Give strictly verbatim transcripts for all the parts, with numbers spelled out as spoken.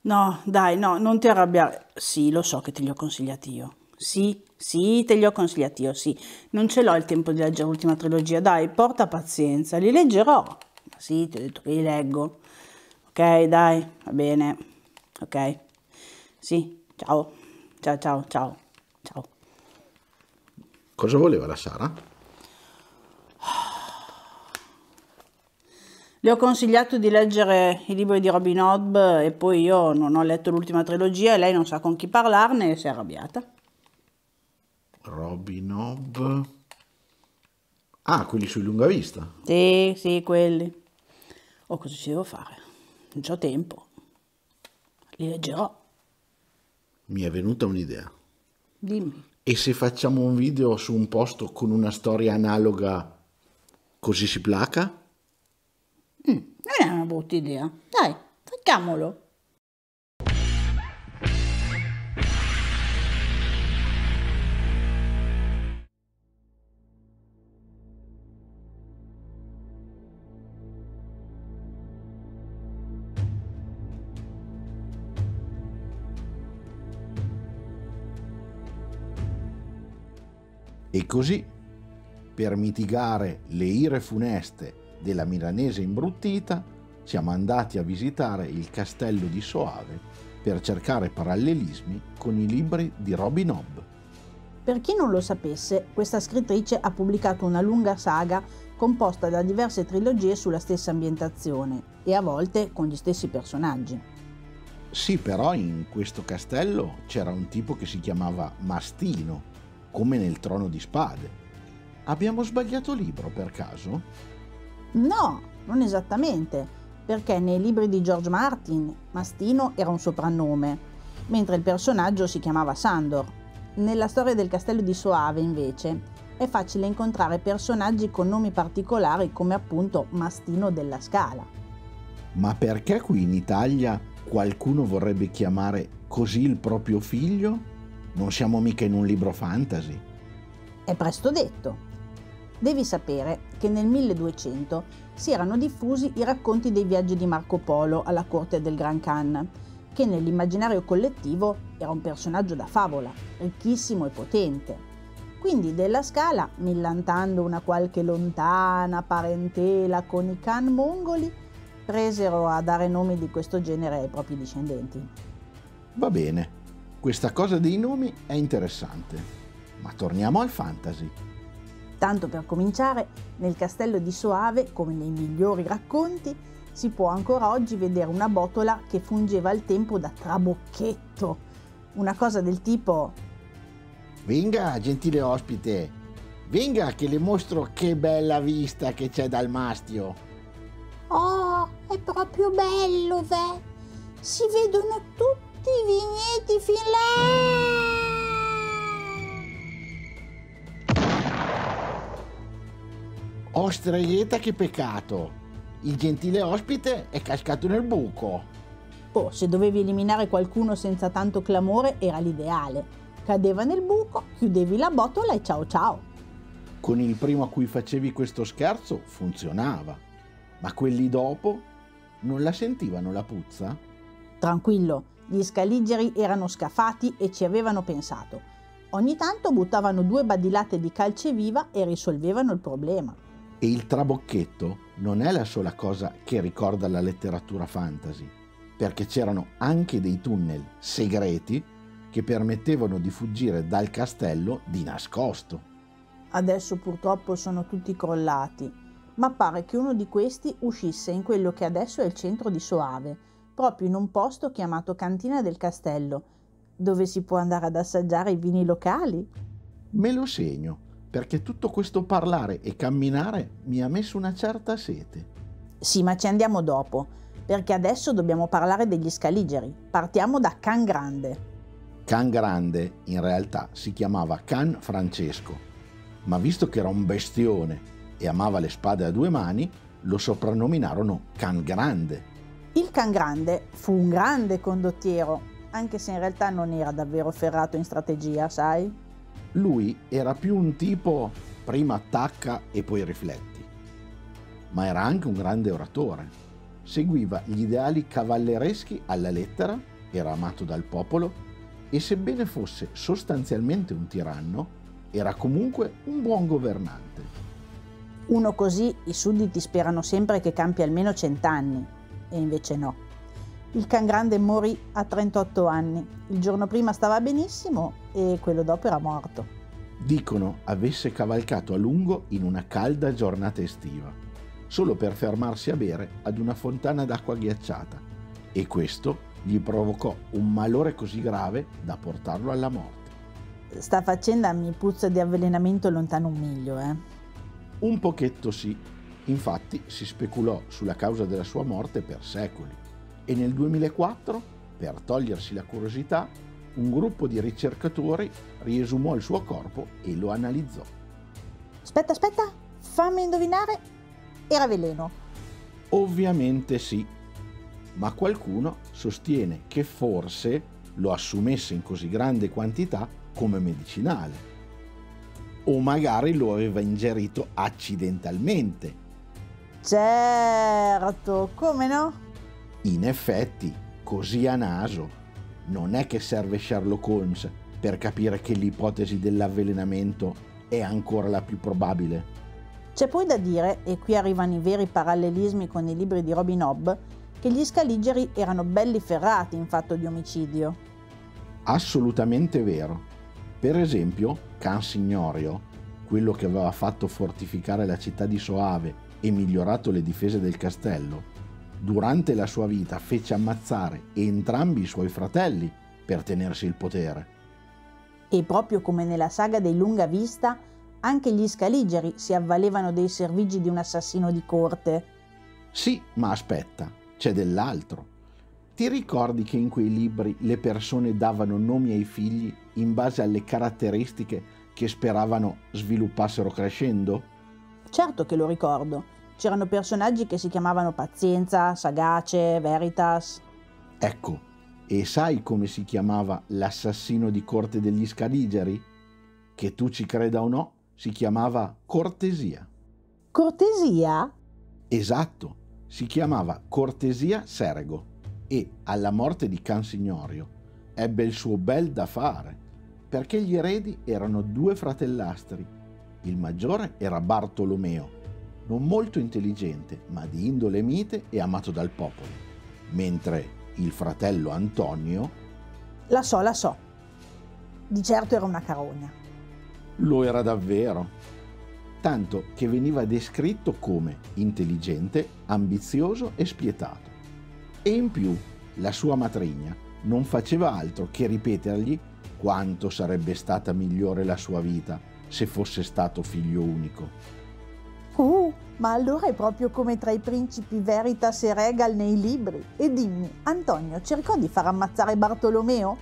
No, dai, no, non ti arrabbiare. Sì, lo so che te li ho consigliati io. Sì, sì, te li ho consigliati io, sì. Non ce l'ho il tempo di leggere l'ultima trilogia. Dai, porta pazienza, li leggerò. Ma sì, ti ho detto che li leggo. Ok, dai, va bene. Ok. Sì, ciao. Ciao, ciao, ciao. Ciao. Cosa voleva la Sara? Le ho consigliato di leggere i libri di Robin Hood e poi io non ho letto l'ultima trilogia e lei non sa con chi parlarne e si è arrabbiata. Robin Hood. Ah, quelli sui Lungavista. Sì, sì, quelli. Oh, cosa ci devo fare? Non c'ho tempo. Li leggerò. Mi è venuta un'idea. Dimmi. E se facciamo un video su un posto con una storia analoga, così si placa? Mm, non è una brutta idea. Dai, facciamolo. E così, per mitigare le ire funeste della milanese imbruttita, siamo andati a visitare il castello di Soave per cercare parallelismi con i libri di Robin Hood. Per chi non lo sapesse, questa scrittrice ha pubblicato una lunga saga composta da diverse trilogie sulla stessa ambientazione e a volte con gli stessi personaggi. Sì, però in questo castello c'era un tipo che si chiamava Mastino, come nel Trono di Spade. Abbiamo sbagliato libro per caso? No, non esattamente, perché nei libri di George Martin Mastino era un soprannome, mentre il personaggio si chiamava Sandor. Nella storia del castello di Soave, invece, è facile incontrare personaggi con nomi particolari come appunto Mastino della Scala. Ma perché qui in Italia qualcuno vorrebbe chiamare così il proprio figlio? Non siamo mica in un libro fantasy. È presto detto. Devi sapere che nel milleduecento si erano diffusi i racconti dei viaggi di Marco Polo alla corte del Gran Khan, che nell'immaginario collettivo era un personaggio da favola, ricchissimo e potente. Quindi della Scala, millantando una qualche lontana parentela con i Khan mongoli, presero a dare nomi di questo genere ai propri discendenti. Va bene, questa cosa dei nomi è interessante, ma torniamo al fantasy. Tanto per cominciare, nel castello di Soave, come nei migliori racconti, si può ancora oggi vedere una botola che fungeva al tempo da trabocchetto. Una cosa del tipo: Venga, gentile ospite, venga che le mostro che bella vista che c'è dal mastio. Oh, è proprio bello, ve! Si vedono tutti i vigneti fin là! Oh, streghetta, che peccato! Il gentile ospite è cascato nel buco. oh, se dovevi eliminare qualcuno senza tanto clamore era l'ideale. Cadeva nel buco, chiudevi la botola e ciao ciao. Con il primo a cui facevi questo scherzo funzionava, ma quelli dopo non la sentivano la puzza? Tranquillo, gli scaligeri erano scafati e ci avevano pensato. Ogni tanto buttavano due badilate di calceviva e risolvevano il problema. E il trabocchetto non è la sola cosa che ricorda la letteratura fantasy, perché c'erano anche dei tunnel segreti che permettevano di fuggire dal castello di nascosto. Adesso purtroppo sono tutti crollati, ma pare che uno di questi uscisse in quello che adesso è il centro di Soave, proprio in un posto chiamato Cantina del Castello, dove si può andare ad assaggiare i vini locali. Me lo segno, perché tutto questo parlare e camminare mi ha messo una certa sete. Sì, ma ci andiamo dopo, perché adesso dobbiamo parlare degli scaligeri. Partiamo da Can Grande. Can Grande in realtà si chiamava Can Francesco, ma visto che era un bestione e amava le spade a due mani, lo soprannominarono Can Grande. Il Can Grande fu un grande condottiero, anche se in realtà non era davvero ferrato in strategia, sai? Lui era più un tipo prima attacca e poi rifletti, ma era anche un grande oratore. Seguiva gli ideali cavallereschi alla lettera era amato dal popolo e, sebbene fosse sostanzialmente un tiranno, era comunque un buon governante. Uno così i sudditi sperano sempre che campi almeno cent'anni, e invece no. Il can grande morì a trentotto anni, il giorno prima stava benissimo e quello dopo era morto. Dicono avesse cavalcato a lungo in una calda giornata estiva, solo per fermarsi a bere ad una fontana d'acqua ghiacciata, e questo gli provocò un malore così grave da portarlo alla morte. Sta faccenda mi puzza di avvelenamento lontano un miglio, eh. Un pochetto sì, infatti si speculò sulla causa della sua morte per secoli e nel duemilaquattro, per togliersi la curiosità, un gruppo di ricercatori riesumò il suo corpo e lo analizzò. Aspetta, aspetta, fammi indovinare, era veleno. Ovviamente sì, ma qualcuno sostiene che forse lo assumesse in così grande quantità come medicinale, o magari lo aveva ingerito accidentalmente. Certo, come no? In effetti, così a naso, non è che serve Sherlock Holmes per capire che l'ipotesi dell'avvelenamento è ancora la più probabile. C'è poi da dire, e qui arrivano i veri parallelismi con i libri di Robin Hood, che gli Scaligeri erano belli ferrati in fatto di omicidio. Assolutamente vero. Per esempio, Can Signorio, quello che aveva fatto fortificare la città di Soave e migliorato le difese del castello, durante la sua vita fece ammazzare entrambi i suoi fratelli per tenersi il potere. E proprio come nella saga dei Lunga Vista, anche gli Scaligeri si avvalevano dei servigi di un assassino di corte. Sì, ma aspetta. C'è dell'altro. Ti ricordi che in quei libri le persone davano nomi ai figli in base alle caratteristiche che speravano sviluppassero crescendo? Certo che lo ricordo. C'erano personaggi che si chiamavano Pazienza, Sagace, Veritas. Ecco, e sai come si chiamava l'assassino di corte degli Scaligeri? Che tu ci creda o no, si chiamava Cortesia. Cortesia? Esatto. Si chiamava Cortesia Sergo e, alla morte di Can Signorio, ebbe il suo bel da fare, perché gli eredi erano due fratellastri. Il maggiore era Bartolomeo, non molto intelligente, ma di indole mite e amato dal popolo, mentre il fratello Antonio... La so, la so. Di certo era una carogna. Lo era davvero. Tanto che veniva descritto come intelligente, ambizioso e spietato. E in più la sua matrigna non faceva altro che ripetergli quanto sarebbe stata migliore la sua vita se fosse stato figlio unico. Uh, ma allora è proprio come tra i principi Veritas e Regal nei libri. E dimmi, Antonio cercò di far ammazzare Bartolomeo?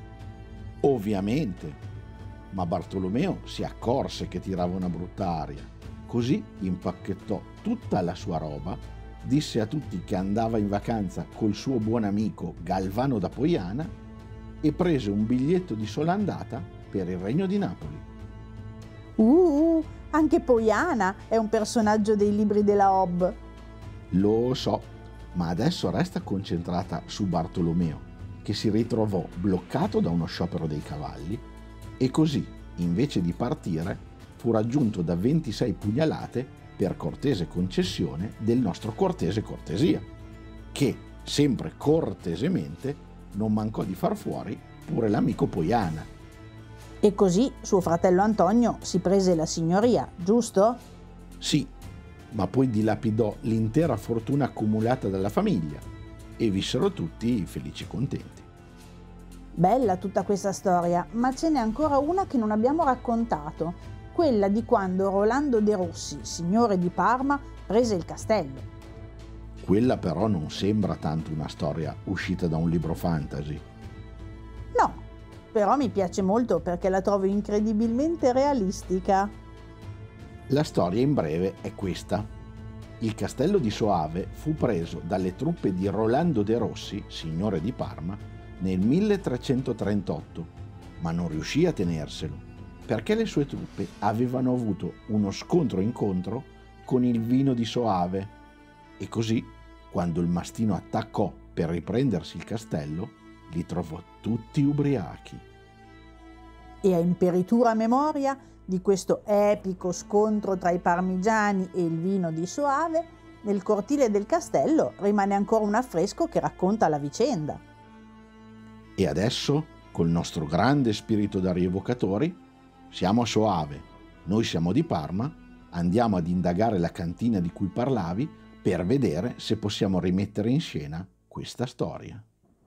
Ovviamente. Ma Bartolomeo si accorse che tirava una brutta aria, così impacchettò tutta la sua roba, disse a tutti che andava in vacanza col suo buon amico Galvano da Poiana e prese un biglietto di sola andata per il Regno di Napoli. Uh, anche Poiana è un personaggio dei libri della Hobb. Lo so, ma adesso resta concentrata su Bartolomeo, che si ritrovò bloccato da uno sciopero dei cavalli e così, invece di partire, fu raggiunto da ventisei pugnalate per cortese concessione del nostro cortese Cortesia, che, sempre cortesemente, non mancò di far fuori pure l'amico Poiana. E così suo fratello Antonio si prese la signoria, giusto? Sì, ma poi dilapidò l'intera fortuna accumulata dalla famiglia e vissero tutti felici e contenti. Bella tutta questa storia, ma ce n'è ancora una che non abbiamo raccontato, quella di quando Rolando de Rossi, signore di Parma, prese il castello. Quella però non sembra tanto una storia uscita da un libro fantasy. No, però mi piace molto perché la trovo incredibilmente realistica. La storia in breve è questa. Il castello di Soave fu preso dalle truppe di Rolando de Rossi, signore di Parma, nel milletrecentotrentotto, ma non riuscì a tenerselo, perché le sue truppe avevano avuto uno scontro-incontro con il vino di Soave, e così, quando il mastino attaccò per riprendersi il castello, li trovò tutti ubriachi. E a imperitura memoria di questo epico scontro tra i parmigiani e il vino di Soave, nel cortile del castello rimane ancora un affresco che racconta la vicenda. E adesso, col nostro grande spirito da rievocatori, siamo a Soave, noi siamo di Parma, andiamo ad indagare la cantina di cui parlavi per vedere se possiamo rimettere in scena questa storia.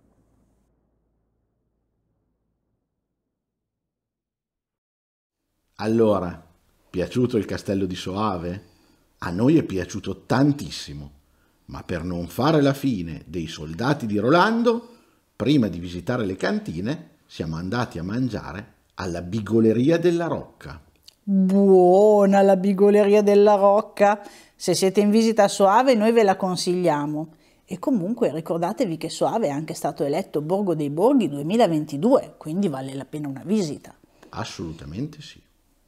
Allora, piaciuto il castello di Soave? A noi è piaciuto tantissimo, ma per non fare la fine dei soldati di Rolando, prima di visitare le cantine, siamo andati a mangiare alla Bigoleria della Rocca. Buona la Bigoleria della Rocca! Se siete in visita a Soave noi ve la consigliamo. E comunque ricordatevi che Soave è anche stato eletto Borgo dei Borghi duemilaventidue, quindi vale la pena una visita. Assolutamente sì.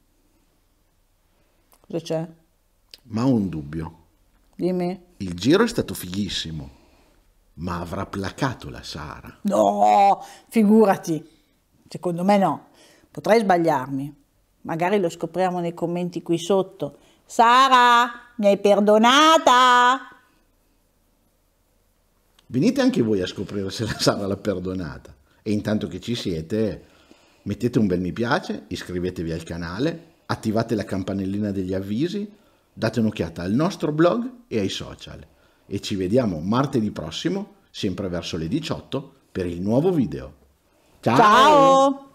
Cosa c'è? Ma ho un dubbio. Dimmi. Il giro è stato fighissimo, ma avrà placato la Sara? No, figurati. Secondo me no. Potrei sbagliarmi. Magari lo scopriamo nei commenti qui sotto. Sara, mi hai perdonata? Venite anche voi a scoprire se la Sara l'ha perdonata. E intanto che ci siete, mettete un bel mi piace, iscrivetevi al canale, attivate la campanellina degli avvisi, date un'occhiata al nostro blog e ai social. E ci vediamo martedì prossimo, sempre verso le diciotto, per il nuovo video. Ciao! Ciao!